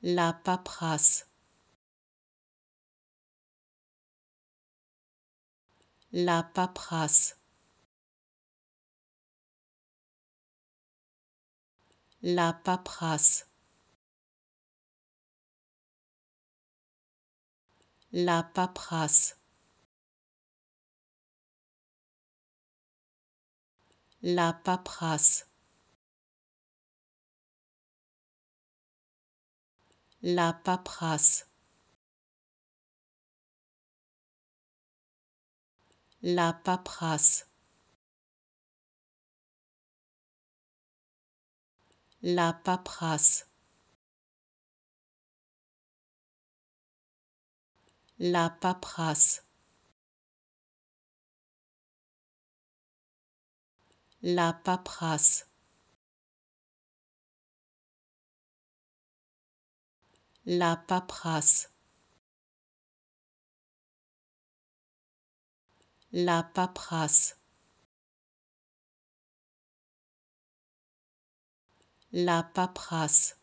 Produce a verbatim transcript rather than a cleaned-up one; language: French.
la paperasse, la paperasse, la paperasse, la paperasse, la paperasse, la paperasse, la paperasse, la paperasse, la paperasse, la paperasse, la paperasse, la paperasse, la paperasse,